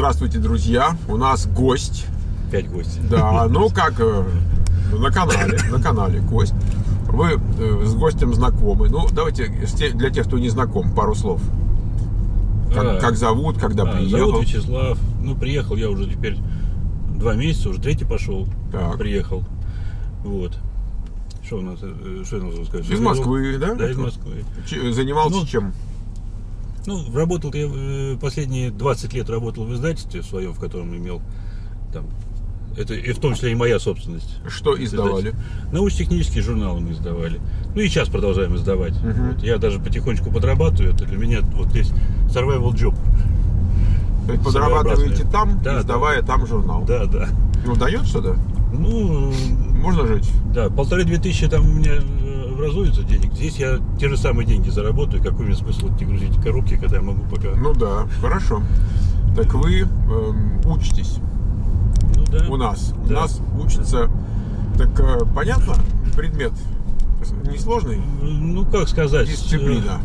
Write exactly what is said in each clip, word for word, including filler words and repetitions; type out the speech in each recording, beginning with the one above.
Здравствуйте, друзья. У нас гость. Пять гостей. Да, ну как на канале, на канале гость. Вы с гостем знакомы. Ну, давайте для тех, кто не знаком, пару слов. Как, а, как зовут, когда а, приехал? Зовут Вячеслав. Ну, приехал я уже теперь два месяца, уже третий пошел. Так. Приехал. Вот. Что у нас, что я должен сказать? Из Москвы, да? Да, из Москвы. Ч- занимался ну, чем? Ну, работал я последние двадцать лет работал в издательстве в своем, в котором имел там. Это и в том числе и моя собственность. Что издавали? Научно-технические журналы мы издавали. Ну и сейчас продолжаем издавать. Uh-huh. Вот. Я даже потихонечку подрабатываю. Это для меня вот здесь survival job. То есть подрабатываете там, да, издавая да. там журнал? Да, да. Ну, дает что-то? Ну, можно жить? Да, полторы-две тысячи там у меня образуется денег. Здесь я те же самые деньги заработаю. Какой мне смысл идти грузить коробки, когда я могу пока... Ну да, хорошо. Так вы эм, учитесь? Ну, да. У нас. Да. У нас учится. Так э, понятно, предмет несложный? Ну, как сказать? Дисциплина.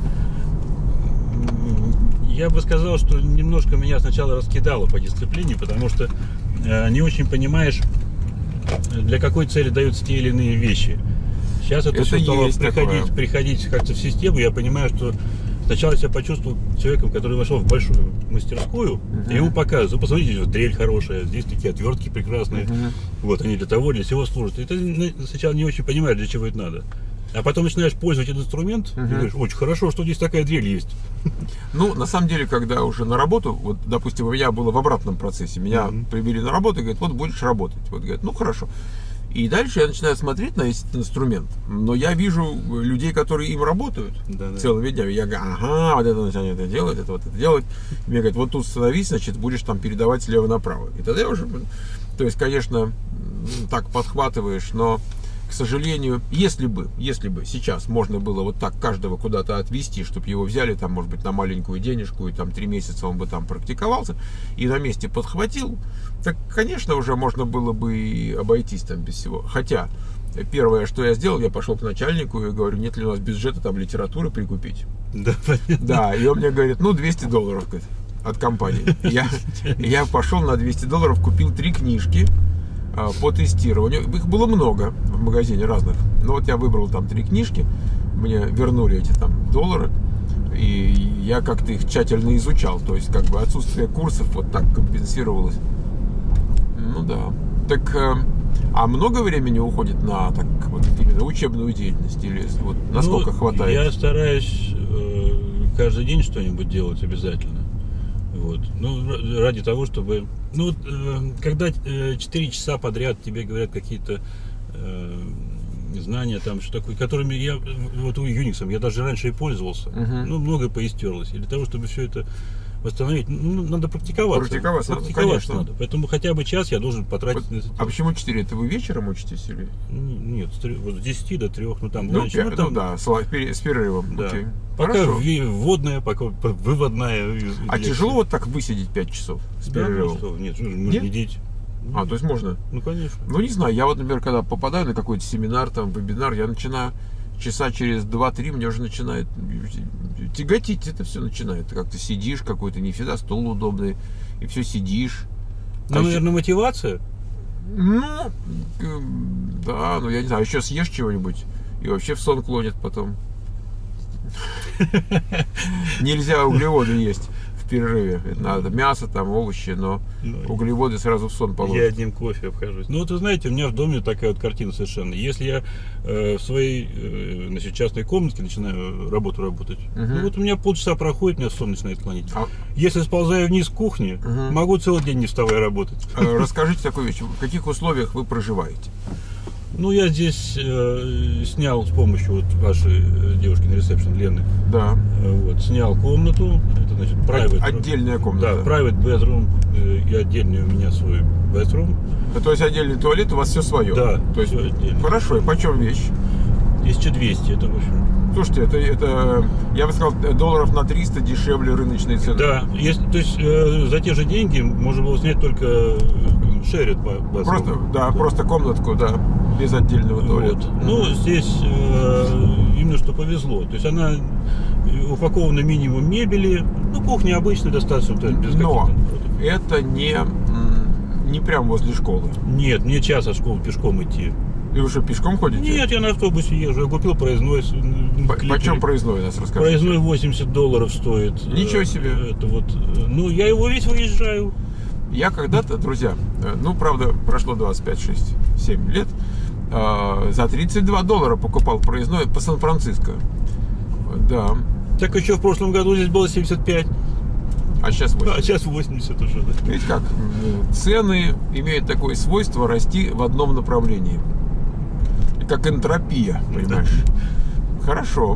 Я бы сказал, что немножко меня сначала раскидало по дисциплине, потому что э, не очень понимаешь, для какой цели даются те или иные вещи. Сейчас это, это все стало приходить, приходить как-то в систему. Я понимаю, что сначала я себя почувствовал человеком, который вошел в большую мастерскую, uh-huh. и ему показывают: ну, посмотрите, вот дрель хорошая, здесь такие отвертки прекрасные, uh-huh. вот они для того, для всего служат. И ты сначала не очень понимаешь, для чего это надо. А потом начинаешь пользовать этот инструмент, uh-huh. и говоришь: очень хорошо, что здесь такая дрель есть. Ну, на самом деле, когда уже на работу, вот, допустим, у меня было в обратном процессе, меня uh-huh. привели на работу и говорят: вот будешь работать. Вот говорят: ну хорошо. И дальше я начинаю смотреть на этот инструмент, но я вижу людей, которые им работают да, целыми да. днями. Я говорю: ага, вот это начинает это делать, это вот это делать. И мне говорят: вот тут становись, значит, будешь там передавать слева направо. И тогда я уже, то есть, конечно, так подхватываешь, но, к сожалению, если бы, если бы сейчас можно было вот так каждого куда-то отвезти, чтобы его взяли там, может быть, на маленькую денежку, и там три месяца он бы там практиковался, и на месте подхватил, так, конечно, уже можно было бы и обойтись там без всего. Хотя, первое, что я сделал, я пошел к начальнику и говорю: нет ли у нас бюджета там литературы прикупить? Да, понятно. Да, и он мне говорит: ну, двести долларов, говорит, от компании. Я, я пошел на двести долларов, купил три книжки по тестированию. Их было много в магазине разных. Но вот я выбрал там три книжки, мне вернули эти там доллары, и я как-то их тщательно изучал. То есть, как бы отсутствие курсов вот так компенсировалось. Ну да. Так, а много времени уходит на так вот именно учебную деятельность? Или вот насколько ну, хватает? Я стараюсь э, каждый день что-нибудь делать обязательно. Вот. Ну, ради того, чтобы... Ну, вот, э, когда э, четыре часа подряд тебе говорят какие-то э, знания, там, что такое, которыми я, вот у Unix, я даже раньше и пользовался, uh-huh. ну, многое поистерлось. И для того, чтобы все это восстановить, ну, надо практиковаться. Практиковаться, практиковаться надо. Поэтому хотя бы час я должен потратить вот, на это. А почему четыре? Это вы вечером учитесь или? Нет, вот с десяти до трёх, ну там... Ну, ланч, пять, ну, там, ну да, с перерывом. Да. Окей. Пока Хорошо. вводная, пока выводная. А тяжело вот так высидеть пять часов с да, перерывом? Ну, нет, мы же не дети. А, то есть можно? Ну, конечно. Ну, не знаю, я вот, например, когда попадаю на какой-то семинар, там, вебинар, я начинаю часа через два-три, мне уже начинает тяготить, это все начинает. Ты как-то сидишь, какой-то не всегда стол удобный, и все сидишь. Ну, а наверное, еще... мотивация? Ну, да, ну, я не знаю, еще съешь чего-нибудь, и вообще в сон клонит потом. Нельзя углеводы есть в перерыве. Это надо мясо, там, овощи, но ну, углеводы сразу в сон положат. Я одним кофе обхожусь. Ну, вот вы знаете, у меня в доме такая вот картина совершенно. Если я э, в своей э, значит, частной комнатке начинаю работу работать, uh-huh. ну вот у меня полчаса проходит, меня сон начинает клонить. А... Если сползаю вниз к кухне, uh-huh. могу целый день не вставая работать. Расскажите такую вещь. В каких условиях вы проживаете? Ну, я здесь э, снял с помощью вот вашей девушки на ресепшн, Лены. Да. Вот, снял комнату. Это значит private. Отдельная комната. Да, private bedroom э, и отдельный у меня свой bathroom. А, то есть отдельный туалет, у вас все свое? Да. То есть, хорошо, и почем вещь? тысяча двести, это в общем. Слушайте, это, это, я бы сказал, долларов на триста дешевле рыночной цены. Да, если, то есть э, за те же деньги можно было снять только шерит. Просто, да, да, просто комнатку, да, без отдельного туалета. Вот. Mm-hmm. Ну, здесь э, именно что повезло. То есть она упакована минимум мебели, Ну, кухня обычная достаточно. То есть без Но это не, не прям возле школы. Нет, мне час от школы пешком идти. И вы что, пешком ходите? Нет, я на автобусе езжу. Я купил проездной. Почем проездной, нас расскажите? Проездной восемьдесят долларов стоит. Ничего себе. Это вот, ну, я его весь выезжаю. Я когда-то, друзья, ну, правда, прошло двадцать пять, шесть, семь лет, за тридцать два доллара покупал проездной по Сан-Франциско. Да. Так еще в прошлом году здесь было семьдесят пять. А сейчас восемьдесят. А сейчас восемьдесят уже, да. Видите как? Цены имеют такое свойство расти в одном направлении. Как энтропия, понимаешь? Да. Хорошо.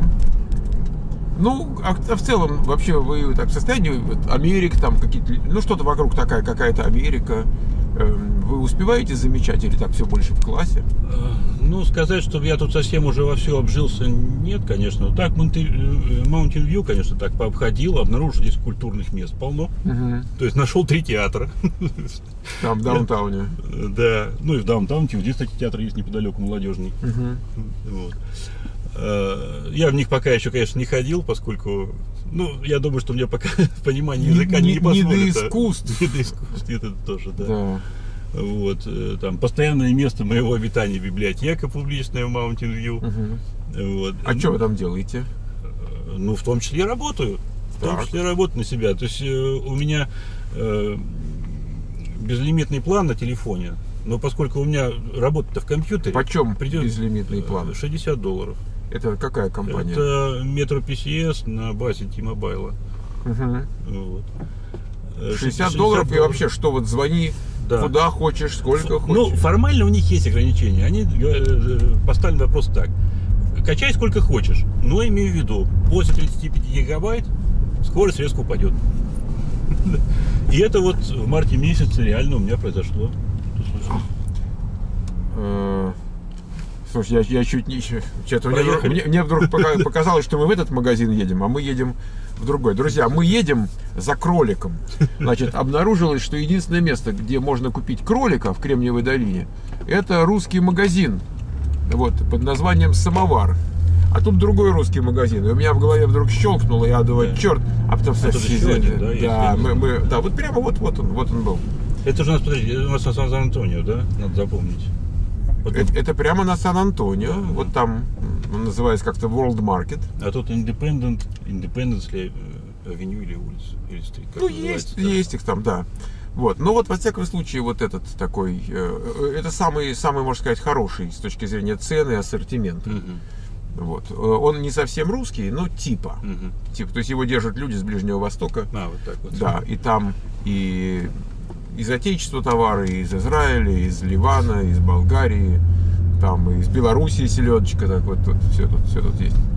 Ну, а в целом, вообще, вы так в состоянии, вот, Америка, там какие-то, ну, что-то вокруг такая, какая-то Америка, вы успеваете замечать или так все больше в классе? Ну, сказать, чтобы я тут совсем уже во все обжился, нет, конечно. Так, Mountain View, конечно, так пообходил, обнаружил здесь культурных мест полно. Угу. То есть нашел три театра. Там, в даунтауне. Да, ну и в даунтауне, здесь, кстати, театр есть неподалеку, молодежный. Угу. Вот. Я в них пока еще, конечно, не ходил, поскольку, ну, я думаю, что мне пока понимание языка не, не позволит. Не до искусств. Не до искусств, это тоже, да. Да. Вот, там, постоянное место моего обитания, библиотека публичная в Mountain View. Угу. Вот. А ну, что вы там делаете? Ну, в том числе работаю. В том так. числе работаю на себя. То есть у меня э, безлимитный план на телефоне. Но поскольку у меня работа-то в компьютере... Почем придет безлимитный план? шестьдесят долларов. Это какая компания? Это Metro пи си эс на базе T-Mobile. Угу. Вот. шестьдесят долларов и вообще, что вот звони, да. Куда хочешь, сколько Ф- хочешь. Ну, формально у них есть ограничения. Они поставили вопрос так. Качай сколько хочешь, но имею в виду, после тридцати пяти гигабайт скорость резко упадет. И это вот в марте месяце реально у меня произошло. Слушай, я, я чуть не... Что-то мне, мне, мне вдруг показалось, что мы в этот магазин едем, а мы едем в другой. Друзья, мы едем за кроликом. Значит, обнаружилось, что единственное место, где можно купить кролика в Кремниевой долине, это русский магазин, вот, под названием «Самовар». А тут другой русский магазин. И у меня в голове вдруг щелкнуло, я думаю, да. черт, а потом все один, да, да, мы, мы, да, вот прямо вот, вот он, вот он был. Это же у нас, подожди, у нас на Сан-Антонио, да? Надо запомнить. Это, это прямо на Сан-Антонио, да, вот да. Там, он называется как-то World Market. А тут Independent, Independence ли, авеню или улица, или стрит, ну, есть, да? Есть их там, да. Вот, но вот во всяком случае вот этот такой, э, это самый, самый, можно сказать, хороший с точки зрения цены и ассортимента. Угу. Вот. Он не совсем русский, но типа. Угу. Типа, то есть его держат люди с Ближнего Востока. А, вот так вот. Да, и там и из отечества товары, из Израиля, из Ливана, из Болгарии, там из Белоруссии селедочка, так вот тут все тут, все тут есть.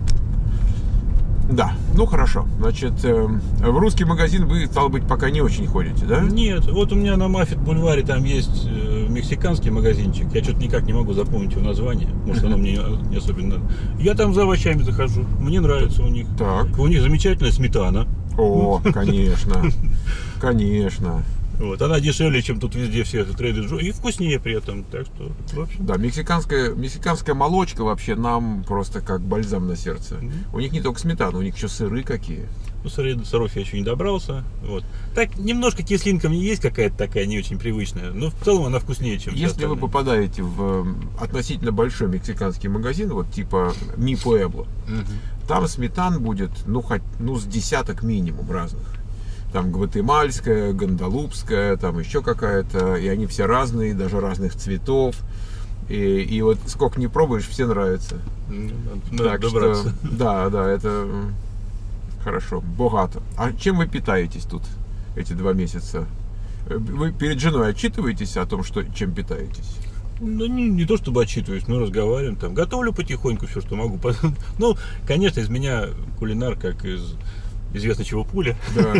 Да, ну хорошо. Значит, э, в русский магазин вы, стало быть, пока не очень ходите, да? Нет, вот у меня на Маффет-бульваре там есть э, мексиканский магазинчик. Я что-то никак не могу запомнить его название. Может, оно мне не особенно надо. Я там за овощами захожу. Мне нравится у них. Так. У них замечательная сметана. О, конечно. Конечно. Вот, она дешевле, чем тут везде все трейдер Джо, и вкуснее при этом, так что вообще. Да, мексиканская, мексиканская молочка вообще нам просто как бальзам на сердце. Mm-hmm. У них не только сметана, у них еще сыры какие. Ну, сыры до сыров я еще не добрался. Вот. Так, немножко кислинка мне есть какая-то такая не очень привычная, но в целом она вкуснее, чем все Если вы попадаете в относительно большой мексиканский магазин, вот типа Mi Pueblo, mm-hmm. там сметан будет, ну, хоть, ну, с десяток минимум разных. Там гватемальская, гондолупская, там еще какая-то, и они все разные, даже разных цветов. И, и вот сколько не пробуешь, все нравятся. Надо так добраться. Что, да, да, это хорошо, богато. А чем вы питаетесь тут эти два месяца? Вы перед женой отчитываетесь о том, что, чем питаетесь? Ну, не, не то чтобы отчитываюсь, но разговариваем, там, готовлю потихоньку все, что могу. Ну, конечно, из меня кулинар, как из... известно чего пуля. Да.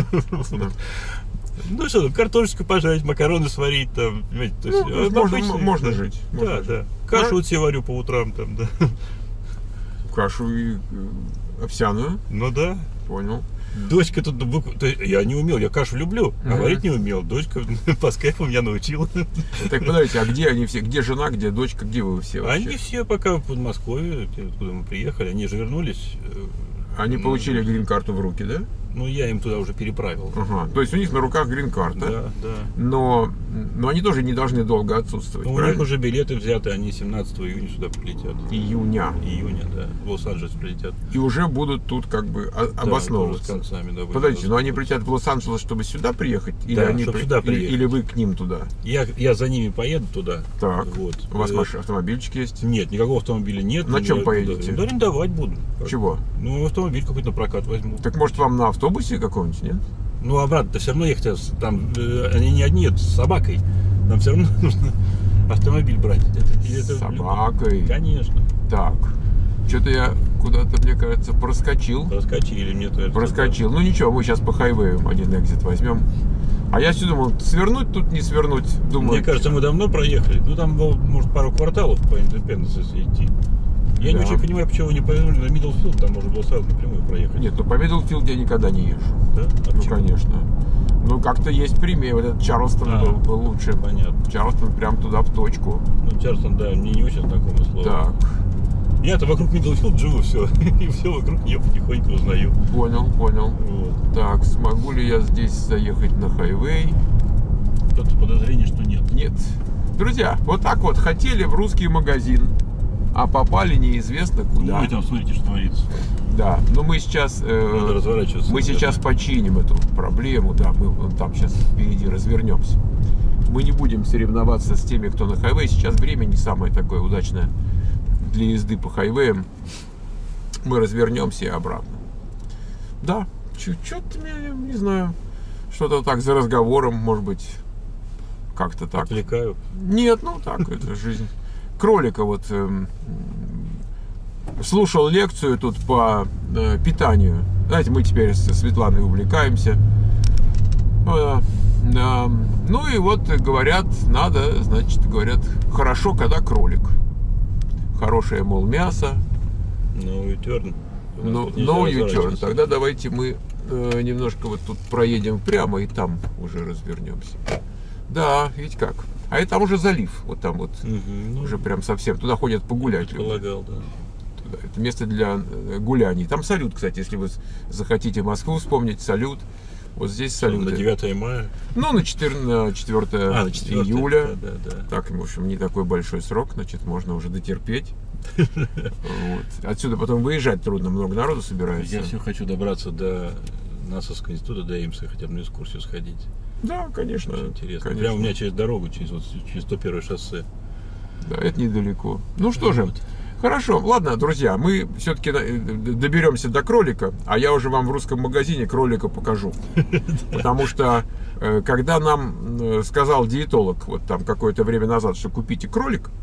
Ну что, картошечку пожарить, макароны сварить, там, понимаете, то есть, ну, можно, обычные, можно да, жить. Да, можно да. Жить. Кашу а? вот себе варю по утрам, там, да. Кашу и овсяную? Ну да. Понял. Дочка тут, я не умел, я кашу люблю, а uh-huh. варить не умел. Дочка по скайпу меня научила. Так, подождите, а где они все? Где жена, где дочка, где вы все вообще? Они все пока в Подмосковье, откуда мы приехали, они же вернулись. Они получили грин-карту в руки, да? Ну, я им туда уже переправил. Ага. То есть у них на руках грин-карта. Да, да. Но, но они тоже не должны долго отсутствовать. Но у них уже билеты взяты, они семнадцатого июня сюда прилетят. Июня. Июня, да. В Лос-Анджелес прилетят. И уже будут тут как бы обосновываться. Да, с концами, да, подождите, но они прилетят в Лос-Анджелес, чтобы сюда приехать? Или, да, они чтобы при... сюда или, приехать. или вы к ним туда? Я, я за ними поеду туда. Так. Вот. У вас маш... автомобильчик есть? Нет, никакого автомобиля нет. На чем я поедете? Да, арендовать буду. Чего? Ну, автомобиль какой-то на прокат возьму. Так может вам на автобусе каком-нибудь, нет? Ну, обратно-то все равно ехать, там э, они не одни, с собакой. Нам все равно нужно автомобиль брать. Это, это... С собакой? Конечно. Так. Что-то я куда-то, мне кажется, проскочил. Проскочили, мне кажется. Проскочил. Да. Ну ничего, мы сейчас по хайвею один экзит возьмем. А я все думал, свернуть тут, не свернуть. Думаю, мне кажется, мы давно проехали. Ну, там, может, пару кварталов по Индепенденс идти. Я да. не очень понимаю, почему вы не повернули на Миддлфилд, там можно было сразу напрямую проехать. Нет, ну по Миддлфилд я никогда не езжу. Да? А ну, почему? Конечно. Ну, как-то есть пример. Вот этот Чарлстон а, был, был лучше. Понятно. Чарлстон прям туда в точку. Ну, Чарлстон, да, мне не очень знакомое слово. Так. Я-то вокруг Миддлфилд живу, все. И все вокруг нее потихоньку узнаю. Понял, понял. Вот. Так, смогу ли я здесь заехать на хайвей? Что-то подозрение, что нет. Нет. Друзья, вот так вот хотели в русский магазин, а попали неизвестно куда. Ой, там смотрите, что творится. Да, но мы сейчас, Надо разворачиваться, мы сейчас починим эту проблему, да, мы вон там сейчас впереди развернемся. Мы не будем соревноваться с теми, кто на хайвее. Сейчас время не самое такое удачное для езды по хайвеям. Мы развернемся и обратно. Да, что-то меня, не знаю, что-то так за разговором, может быть, как-то так. Отвлекаю? Нет, ну так, это жизнь. Кролика вот э, слушал лекцию тут по э, питанию. Знаете, мы теперь со Светланой увлекаемся. Э, э, ну и вот говорят, надо, значит, говорят, хорошо, когда кролик. Хорошее, мол, мясо. No U-turn. No, no U-turn. Тогда давайте мы э, немножко вот тут проедем прямо и там уже развернемся. Да, ведь как. А это там уже залив, вот там вот, угу, ну, уже прям совсем. Туда ходят погулять. Предполагал, да. Туда. Это место для гуляний. Там салют, кстати, если вы захотите Москву вспомнить, салют. Вот здесь салют. На девятое мая? Ну, на четвёртое а, на четвёртое июля. Да, да, да. Так, в общем, не такой большой срок, значит, можно уже дотерпеть. Вот. Отсюда потом выезжать трудно, много народу собирается. Я все хочу добраться до НАСАовского института, до Эймса, хотя бы на экскурсию сходить. Да, конечно. Очень интересно. Конечно. Прямо у меня через дорогу, через, вот, через сто первое шоссе. Да, это недалеко. Ну что же, вот. Хорошо. Ладно, друзья, мы все-таки доберемся до кролика, а я уже вам в русском магазине кролика покажу. Потому что, когда нам сказал диетолог, вот там какое-то время назад, что купите кролик,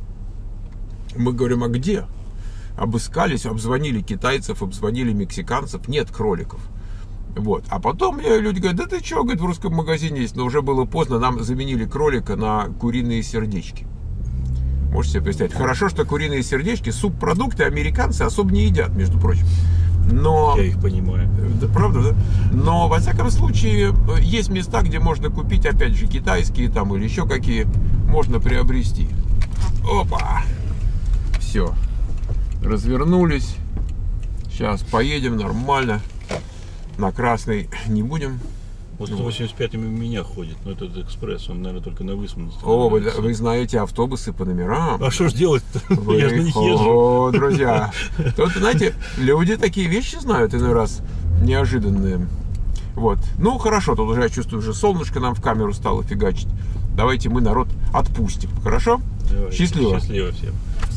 мы говорим, а где? Обыскались, обзвонили китайцев, обзвонили мексиканцев, нет кроликов. Вот. А потом люди говорят, да ты что, говорит, в русском магазине есть, но уже было поздно, нам заменили кролика на куриные сердечки. Можете себе представить. Хорошо, что куриные сердечки, субпродукты американцы особо не едят, между прочим. Но... Я их понимаю. Да, правда, да? Но, во всяком случае, есть места, где можно купить, опять же, китайские там или еще какие, можно приобрести. Опа! Все. Развернулись. Сейчас поедем нормально. На красный не будем. Вот сто восемьдесят пять у меня ходит, но этот экспресс, он, наверное, только на высманности. О, вы, вы знаете автобусы по номерам. А что ж делать-то? Вы... Я же на них езжу. О, друзья. Тут, знаете, люди такие вещи знают иной раз неожиданные. Вот. Ну, хорошо, тут уже, я чувствую, уже солнышко нам в камеру стало фигачить. Давайте мы народ отпустим. Хорошо? Давай. Счастливо. Счастливо всем.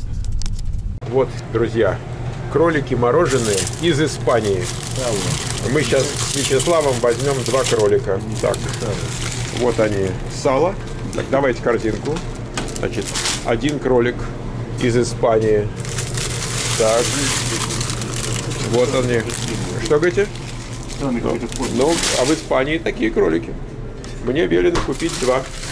Вот, друзья, кролики мороженые из Испании. Мы сейчас с Вячеславом возьмем два кролика. Так, вот они, сало. Так, давайте картинку. Значит, один кролик из Испании. Так, вот они. Что говорите? Ну, ну, а в Испании такие кролики. Мне велено купить два.